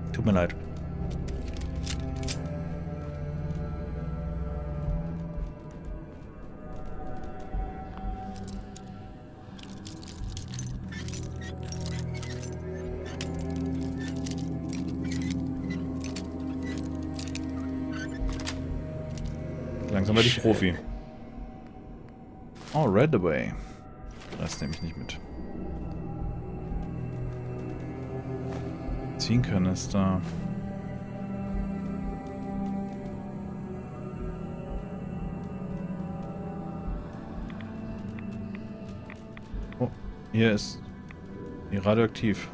Tut mir leid. Langsam werde ich Profi. Oh, Redaway. Das nehme ich nicht mit. Benzinkanister. Oh, hier ist die radioaktiv.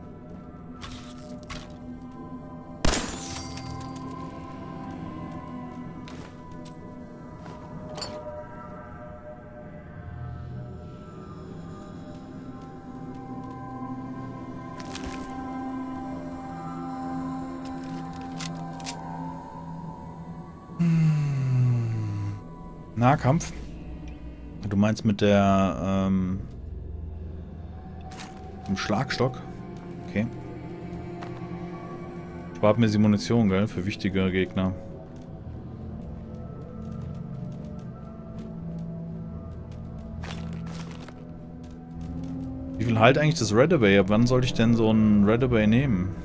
Nahkampf? Du meinst mit der, dem Schlagstock? Okay. Spart mir die Munition, gell? Für wichtige Gegner. Wie viel halt eigentlich das Redaway? Ab wann sollte ich denn so ein Redaway nehmen?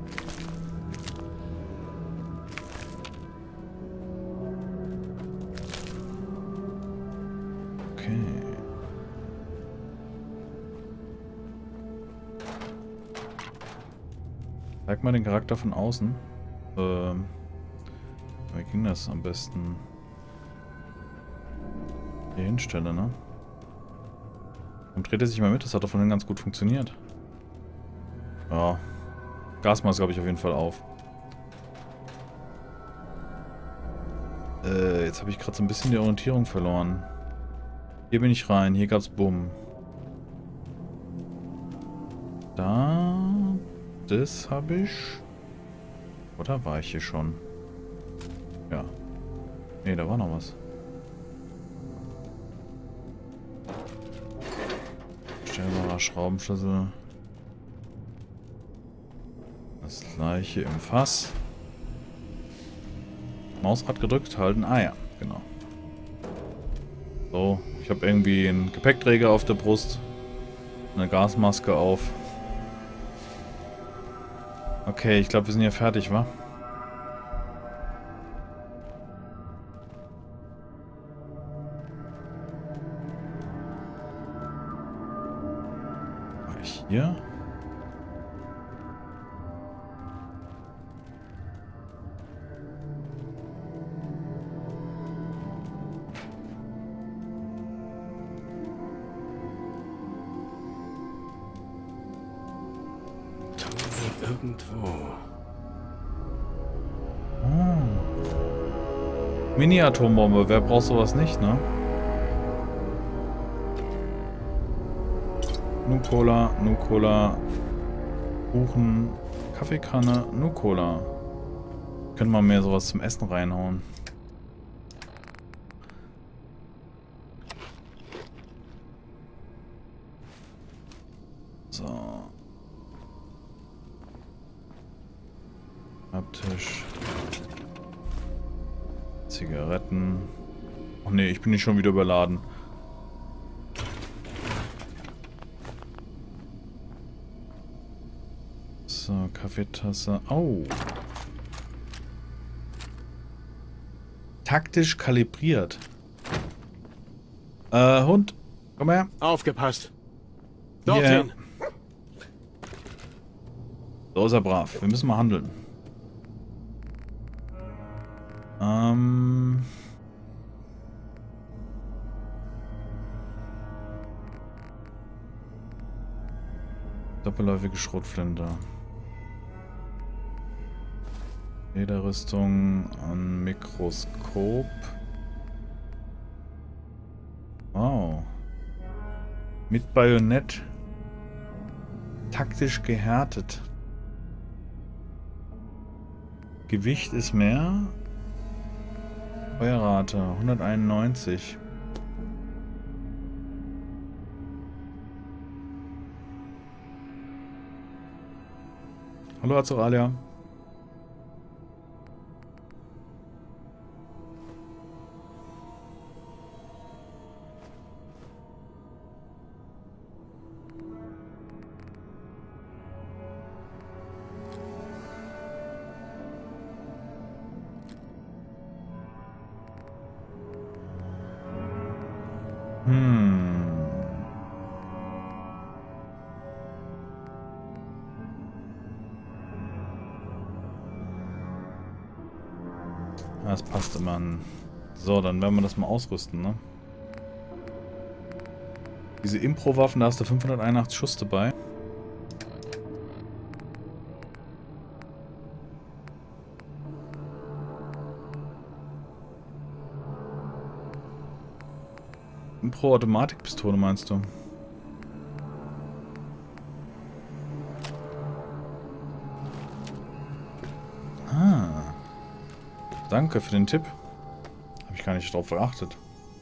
Zeig mal den Charakter von außen. Wie ging das am besten? Hier hinstelle, ne? Und dreht er sich mal mit, das hat doch vorhin ganz gut funktioniert. Ja. Gasmaske habe ich auf jeden Fall auf. Jetzt habe ich gerade so ein bisschen die Orientierung verloren. Hier bin ich rein, hier gab's Bumm. Da... Das habe ich... Oder war ich hier schon? Ja. Ne, da war noch was. Stellbarer Schraubenschlüssel. Das gleiche im Fass. Mausrad gedrückt, halten. Ah ja, genau. So, ich habe irgendwie einen Gepäckträger auf der Brust. Eine Gasmaske auf. Okay, ich glaube, wir sind ja fertig, wa? War ich hier? Irgendwo. Oh. Mini-Atombombe, wer braucht sowas nicht, ne? Nucola, Nucola, Kuchen, Kaffeekanne, Nucola. Können wir mehr sowas zum Essen reinhauen. So. Schreibtisch. Zigaretten. Oh ne, ich bin nicht schon wieder überladen. So, Kaffeetasse. Oh. Taktisch kalibriert. Hund. Komm her. Aufgepasst. Dorthin. Dorthin. So ist er brav. Wir müssen mal handeln. Doppelläufige Schrotflinte. Lederrüstung an Mikroskop. Wow. Mit Bajonett. Taktisch gehärtet. Gewicht ist mehr. Feuerrate 191. Hallo Azoralia. Das passt immer an. So, dann werden wir das mal ausrüsten, ne? Diese Impro-Waffen, da hast du 581 Schuss dabei. Impro-Automatikpistole meinst du? Ah. Danke für den Tipp. Habe ich gar nicht drauf geachtet.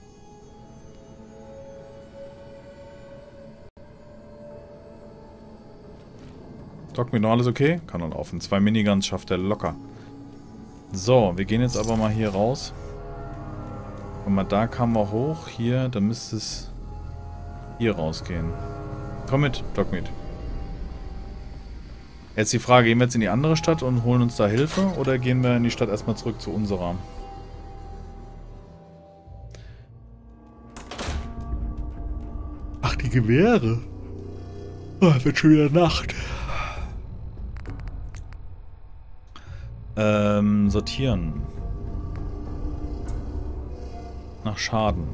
Doc, mir noch alles okay? Kann er laufen. 2 Miniguns schafft er locker. So, wir gehen jetzt aber mal hier raus. Guck mal, da kamen wir hoch. Hier, dann müsste es hier rausgehen. Komm mit, Doc mit. Jetzt die Frage, gehen wir jetzt in die andere Stadt und holen uns da Hilfe? Oder gehen wir in die Stadt erstmal zurück zu unserer? Ach, die Gewehre. Oh, wird schon wieder Nacht. Sortieren. Nach Schaden.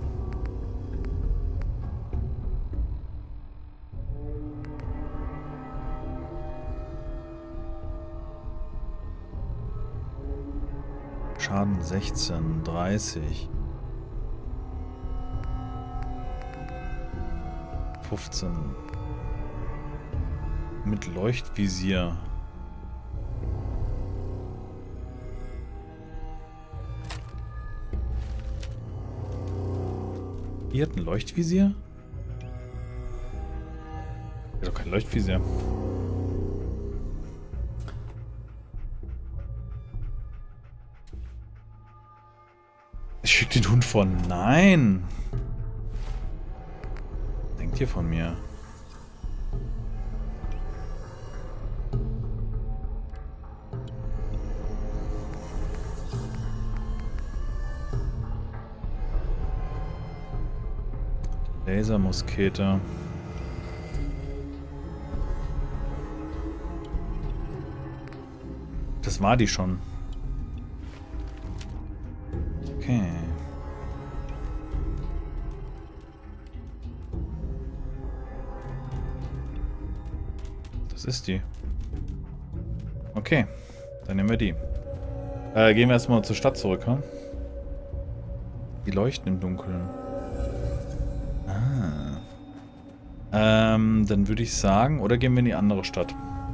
Schaden 16, 30. 15. Mit Leuchtvisier. Hier hat ein Leuchtvisier? Ja, doch kein Leuchtvisier. Ich schick den Hund von. Nein! Denkt ihr von mir? Lasermuskete. Das war die schon. Okay. Das ist die. Okay. Dann nehmen wir die. Gehen wir erstmal zur Stadt zurück, hm? Die leuchten im Dunkeln. Dann würde ich sagen, oder gehen wir in die andere Stadt.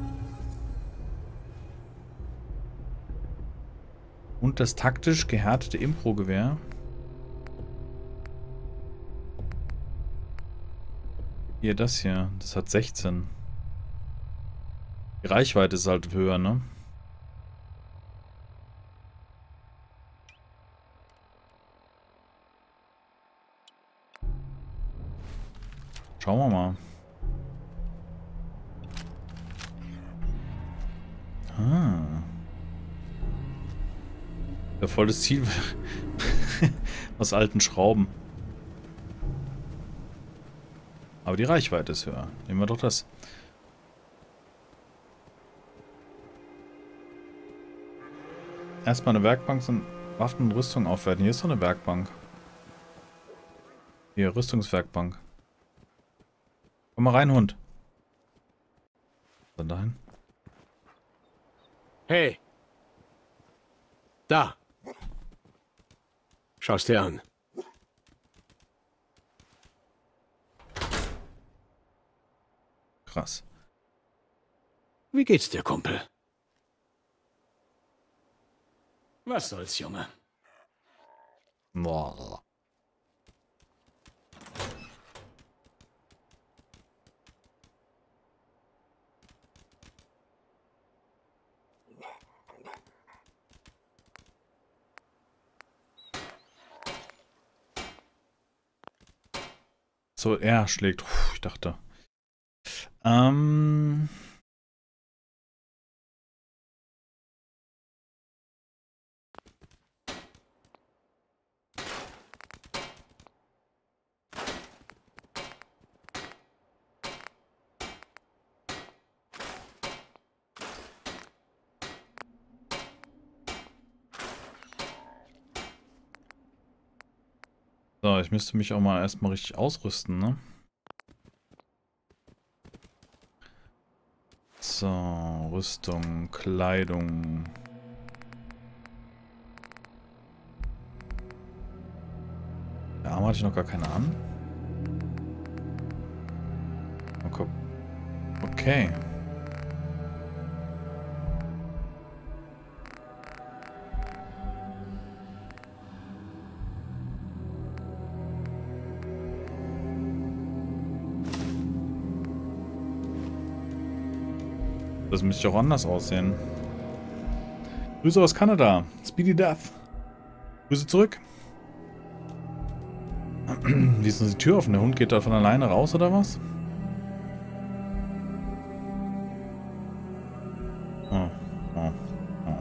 Und das taktisch gehärtete Impro-Gewehr. Hier, das hier. Das hat 16. Die Reichweite ist halt höher, ne? Schauen wir mal. Ja, voll das Ziel aus alten Schrauben. Aber die Reichweite ist höher. Nehmen wir doch das. Erstmal eine Werkbank und Waffen und Rüstung aufwerten. Hier ist doch eine Werkbank. Hier, Rüstungswerkbank. Komm mal rein, Hund. Dann dahin. Hey. Da. Schau's dir an. Krass. Wie geht's dir, Kumpel? Was soll's, Junge? Boah. So, er schlägt. Puh, ich dachte. So, ich müsste mich auch mal erstmal richtig ausrüsten, ne? So, Rüstung, Kleidung. Der Arm hatte ich noch gar keine an. Okay. Das müsste auch anders aussehen. Grüße aus Kanada. Speedy Death. Grüße zurück. Wie ist denn die Tür offen? Der Hund geht da von alleine raus, oder was? Oh, oh, oh.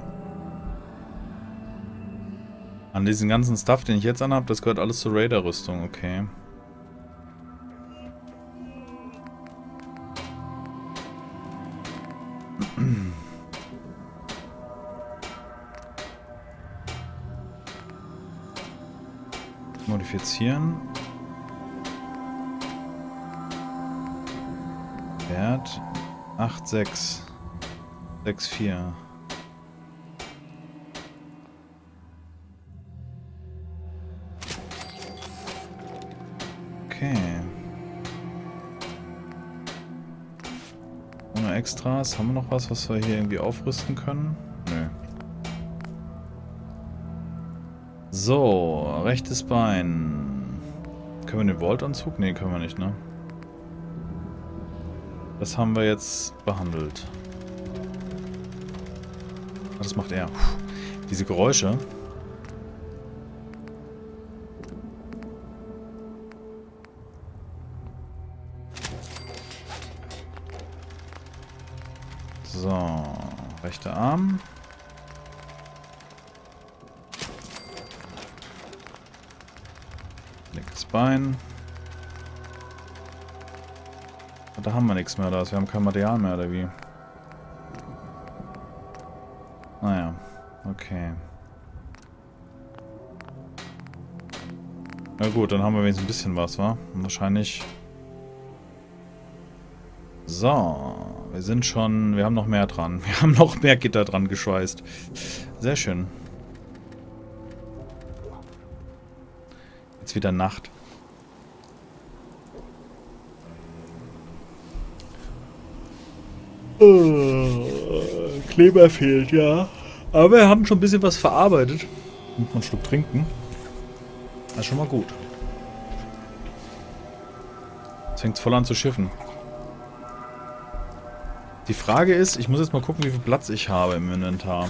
An diesen ganzen Stuff, den ich jetzt anhabe, das gehört alles zur Raider-Rüstung, okay. Modifizieren. Wert 8,6. 6,4. Okay. Ohne Extras. Haben wir noch was wir hier irgendwie aufrüsten können? Nö. So, rechtes Bein. Können wir den Vault-Anzug? Ne, können wir nicht, ne? Das haben wir jetzt behandelt. Das macht er. Puh. Diese Geräusche. So, rechter Arm. Linkes Bein. Da haben wir nichts mehr, oder? Wir haben kein Material mehr, oder wie? Naja, okay. Na gut, dann haben wir wenigstens ein bisschen was, wa? Und wahrscheinlich... So, wir haben noch mehr dran. Wir haben noch mehr Gitter dran geschweißt. Sehr schön. Jetzt wieder Nacht. Kleber fehlt, ja. Aber wir haben schon ein bisschen was verarbeitet. Muss man einen Schluck trinken. Das ist schon mal gut. Jetzt fängt es voll an zu schiffen. Die Frage ist, ich muss jetzt mal gucken, wie viel Platz ich habe im Inventar.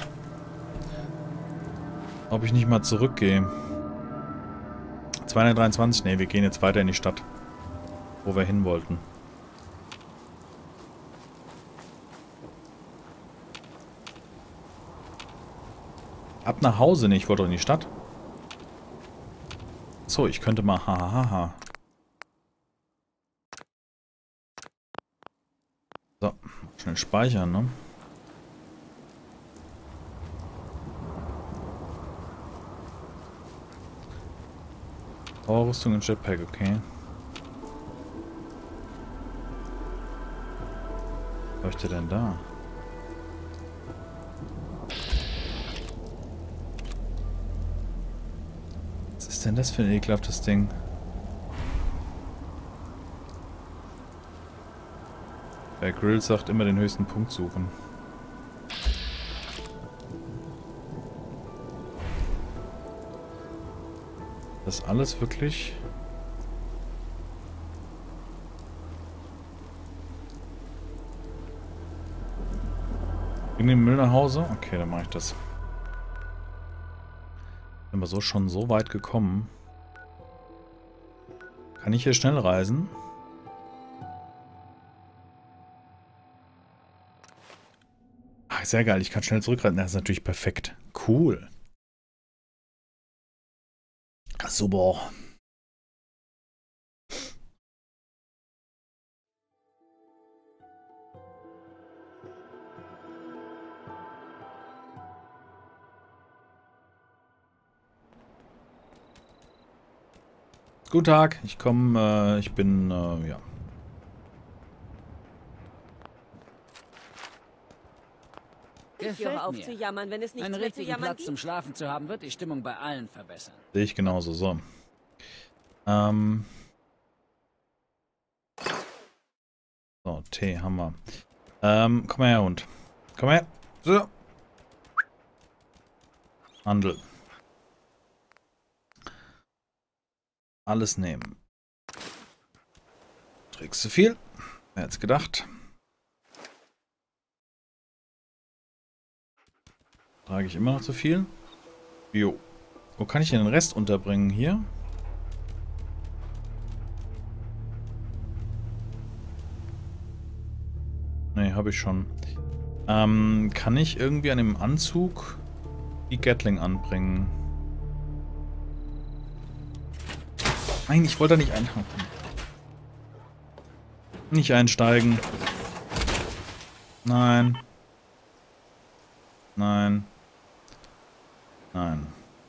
Ob ich nicht mal zurückgehe. 223, ne, wir gehen jetzt weiter in die Stadt. Wo wir hin wollten. Ab nach Hause, ne, ich wollte doch in die Stadt. So, ich könnte mal hahaha. So, schnell speichern, ne? Powerrüstung und Jetpack, okay. Was leuchtet ihr denn da? Was ist denn das für ein ekelhaftes Ding? Der Grill sagt immer den höchsten Punkt suchen. Das alles wirklich... Bring den Müll nach Hause? Okay, dann mache ich das. Sind wir so schon so weit gekommen. Kann ich hier schnell reisen? Ach, sehr geil, ich kann schnell zurückreisen. Das ist natürlich perfekt. Cool. Super. Guten Tag, ich komme, ich bin, ja. Ich höre auf zu jammern, wenn es nichts Einen mehr zu richtigen jammern Platz zum gibt. Schlafen zu haben, wird die Stimmung bei allen verbessern. Sehe ich genauso, so. Ähm. So, Tee haben wir. Komm her, Hund. Komm her. So. Handel. Alles nehmen. Trägst du viel? Wer hätte es gedacht? Trage ich immer noch zu viel? Jo. Wo kann ich denn den Rest unterbringen? Hier? Ne, habe ich schon. Kann ich irgendwie an dem Anzug die Gatling anbringen? Nein, ich wollte da nicht einhaken. Nicht einsteigen. Nein. Nein. Nein.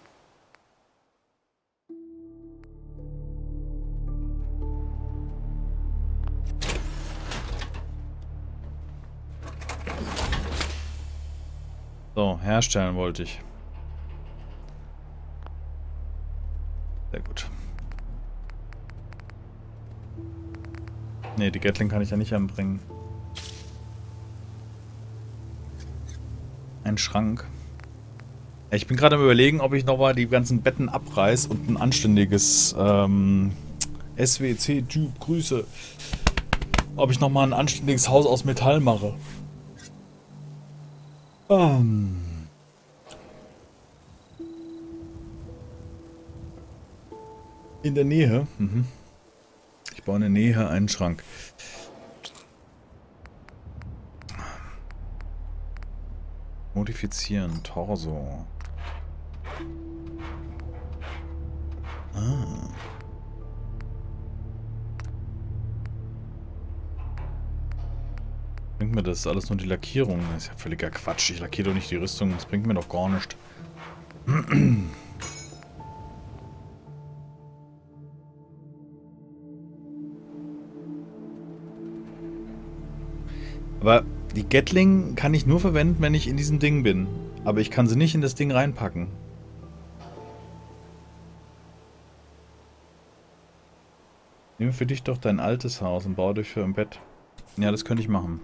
So, herstellen wollte ich. Sehr gut. Ne, die Gatling kann ich ja nicht anbringen. Ein Schrank. Ich bin gerade am Überlegen, ob ich nochmal die ganzen Betten abreiß und ein anständiges SWC-Typ Grüße. Ob ich nochmal ein anständiges Haus aus Metall mache. In der Nähe. Mhm. Ich baue in der Nähe einen Schrank. Modifizieren. Torso. Ah. Bringt mir das alles nur die Lackierung? Das ist ja völliger Quatsch. Ich lackiere doch nicht die Rüstung. Das bringt mir doch gar nichts. Aber die Gatling kann ich nur verwenden, wenn ich in diesem Ding bin. Aber ich kann sie nicht in das Ding reinpacken. Nimm für dich doch dein altes Haus und baue dich für ein Bett. Ja, das könnte ich machen.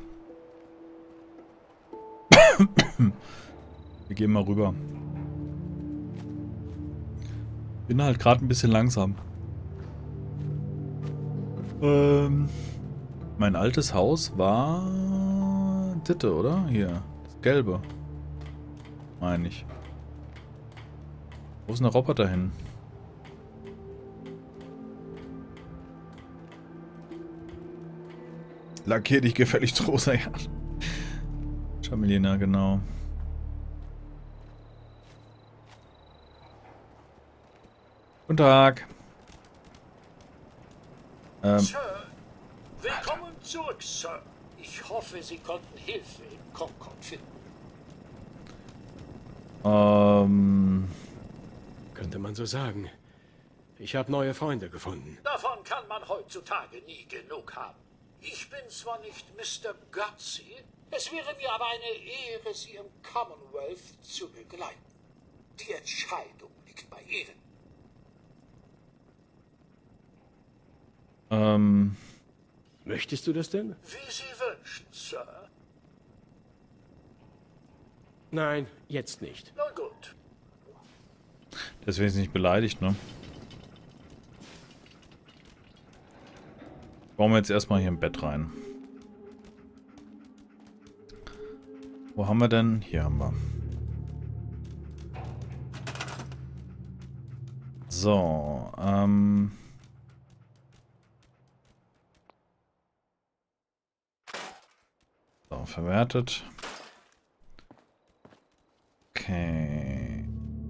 Wir gehen mal rüber. Bin halt gerade ein bisschen langsam. Mein altes Haus war Ditte, oder? Hier, das Gelbe. Meine ich. Wo ist denn der Roboter hin? Lackier dich gefälligst rosa, ja. Chamelina, genau. Guten Tag. Sir, willkommen zurück, Sir. Ich hoffe, Sie konnten Hilfe in Concord finden. Könnte man so sagen. Ich habe neue Freunde gefunden. Davon kann man heutzutage nie genug haben. Ich bin zwar nicht Mr. Gutsy, es wäre mir aber eine Ehre, Sie im Commonwealth zu begleiten. Die Entscheidung liegt bei Ihnen. Möchtest du das denn? Wie Sie wünschen, Sir. Nein, jetzt nicht. Nun gut. Deswegen ist nicht beleidigt, ne? Bauen wir jetzt erstmal hier im Bett rein. Wo haben wir denn? Hier haben wir. So, so, verwertet. Okay.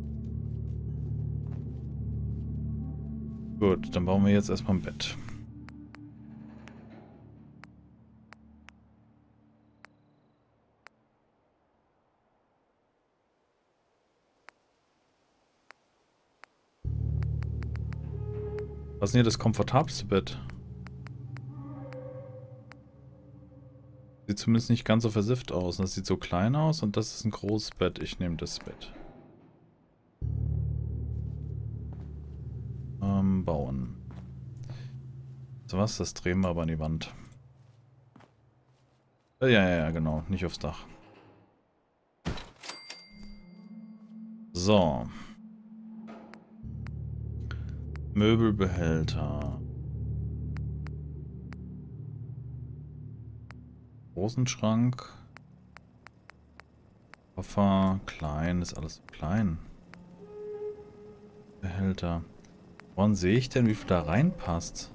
Gut, dann bauen wir jetzt erstmal ein Bett. Was ist denn hier das komfortabelste Bett? Sieht zumindest nicht ganz so versifft aus. Das sieht so klein aus und das ist ein großes Bett. Ich nehme das Bett. Bauen. So was, das drehen wir aber an die Wand. Ja, genau. Nicht aufs Dach. So. Möbelbehälter. Großen Schrank. Koffer. Klein. Ist alles so klein. Behälter. Woran sehe ich denn, wie viel da reinpasst?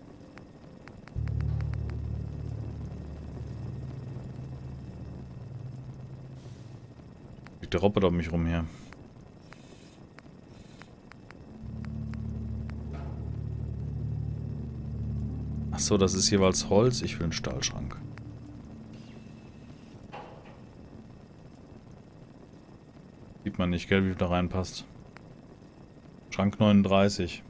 Liegt der Roboter um mich rum hier? Achso, das ist jeweils Holz. Ich will einen Stahlschrank. Sieht man nicht, gell, wie viel da reinpasst. Schrank 39.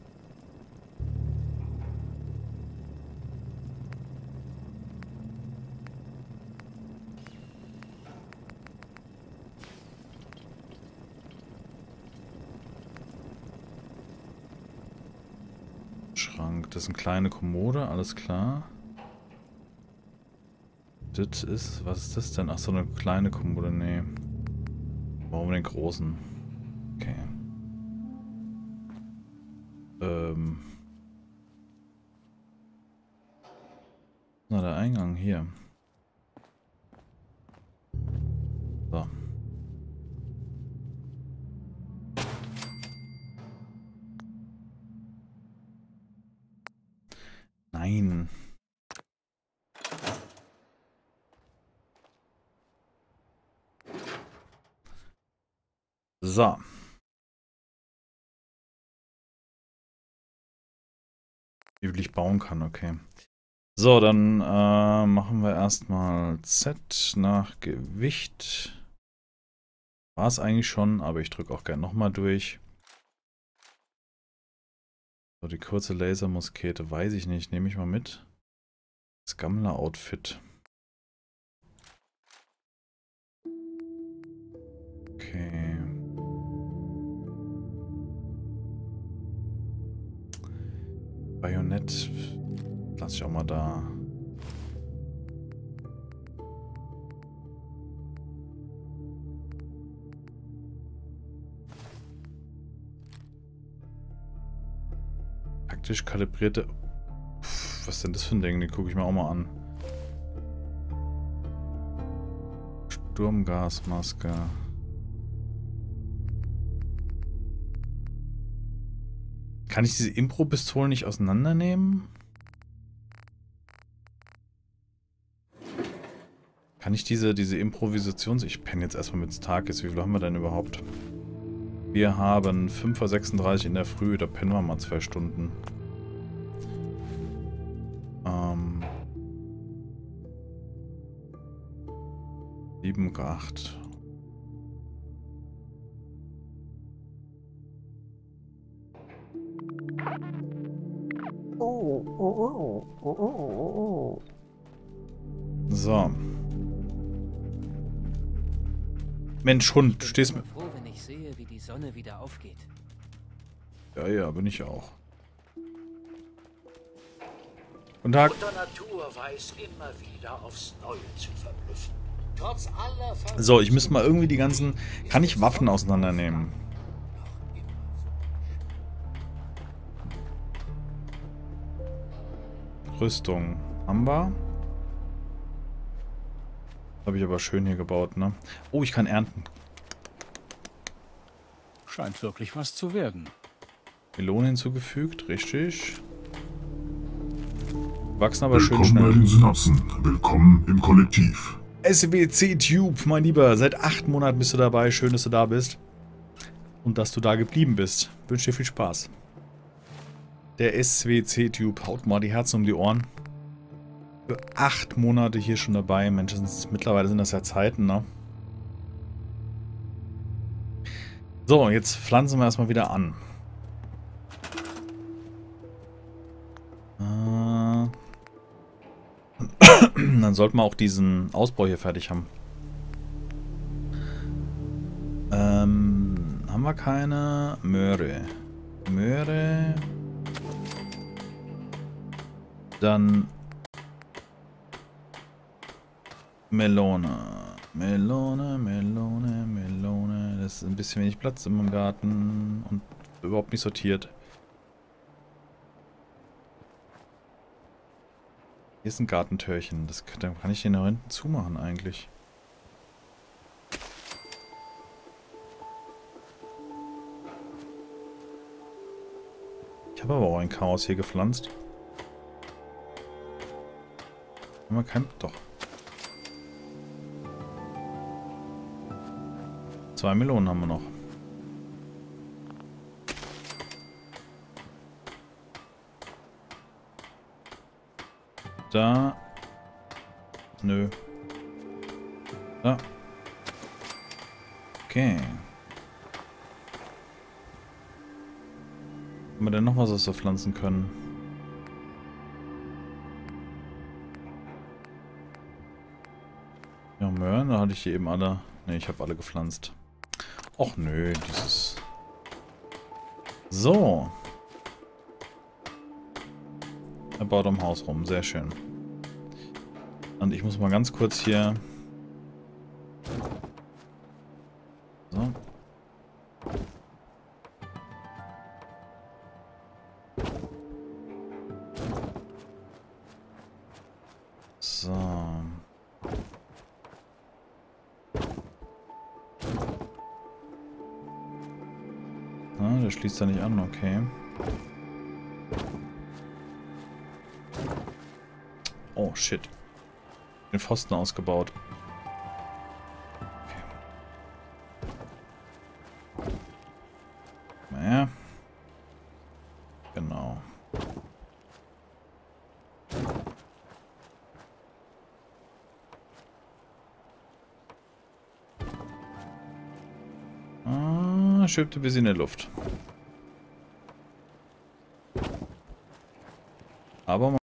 Schrank, das ist eine kleine Kommode, alles klar. Das ist, was ist das denn? Ach so, eine kleine Kommode, nee. Warum den großen? Okay. Na, der Eingang hier. So. Nein. So. Wie viel ich bauen kann, okay. So, dann machen wir erstmal Z nach Gewicht. War es eigentlich schon, aber ich drücke auch gerne nochmal durch. So, die kurze Lasermuskete, weiß ich nicht, nehme ich mal mit. Das Gammler-Outfit. Okay. Bajonett lasse ich auch mal da. Taktisch kalibrierte... was ist denn das für ein Ding? Den gucke ich mir auch mal an. Sturmgasmaske. Kann ich diese Impro-Pistolen nicht auseinandernehmen? Kann ich diese Improvisations... Ich penne jetzt erstmal, wenn es Tag ist. Wie viel haben wir denn überhaupt? Wir haben 5:36 Uhr in der Früh. Da pennen wir mal 2 Stunden. 7, 8. So. Mensch, Hund, du stehst mir... froh, wenn ich sehe, wie die Sonne wieder aufgeht. Ja, bin ich auch. Guten Tag. Mutter Natur weiß immer wieder aufs Neue zu verblüffen. Trotz aller So, ich müsste mal irgendwie die ganzen... Kann ich Waffen auseinandernehmen? Rüstung. Haben wir? Habe ich aber schön hier gebaut, ne? Oh, ich kann ernten. Scheint wirklich was zu werden. Melone hinzugefügt, richtig. Wachsen aber Willkommen schön schnell. bei den Synapsen. Willkommen im Kollektiv. SWC Tube, mein Lieber. Seit 8 Monaten bist du dabei. Schön, dass du da bist. Und dass du da geblieben bist. Wünsche dir viel Spaß. Der SWC Tube haut mal die Herzen um die Ohren. Für 8 Monate hier schon dabei. Mensch, mittlerweile sind das ja Zeiten, ne? So, jetzt pflanzen wir erstmal wieder an. Dann sollten wir auch diesen Ausbau hier fertig haben. Haben wir keine Möhre? Möhre. Dann Melone. Melone. Das ist ein bisschen wenig Platz in meinem Garten und überhaupt nicht sortiert. Hier ist ein Gartentürchen. Dann kann ich den da hinten zumachen eigentlich. Ich habe aber auch ein Chaos hier gepflanzt. Haben wir kein... Doch. 2 Melonen haben wir noch. Da. Nö. Da. Okay. Haben wir denn noch was, was wir pflanzen können? Ja, Möhren, da hatte ich die eben alle. Ne, ich habe alle gepflanzt. Och nö, dieses... So. Er baut am Haus rum, sehr schön. Und ich muss mal ganz kurz hier... So. So. Ah, der schließt da nicht an, okay. Oh, shit. Den Pfosten ausgebaut. Okay. Naja. Genau. Schwebt ein bisschen in der Luft. Aber